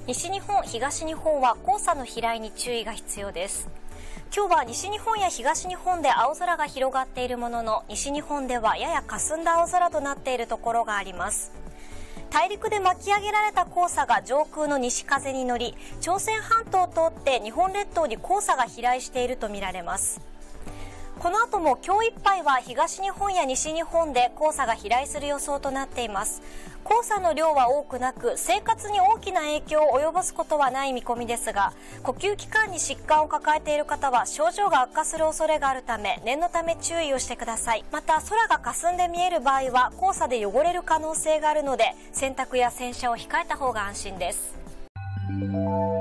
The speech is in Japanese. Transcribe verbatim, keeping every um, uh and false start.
西日本、東日本は黄砂の飛来に注意が必要です。今日は西日本や東日本で青空が広がっているものの、西日本ではやや霞んだ青空となっているところがあります。大陸で巻き上げられた黄砂が上空の西風に乗り、朝鮮半島を通って日本列島に黄砂が飛来しているとみられます。この後も今日いっぱいは東日本や西日本で黄砂が飛来する予想となっています。黄砂の量は多くなく、生活に大きな影響を及ぼすことはない見込みですが、呼吸器官に疾患を抱えている方は症状が悪化する恐れがあるため、念のため注意をしてください。また、空が霞んで見える場合は黄砂で汚れる可能性があるので、洗濯や洗車を控えた方が安心です。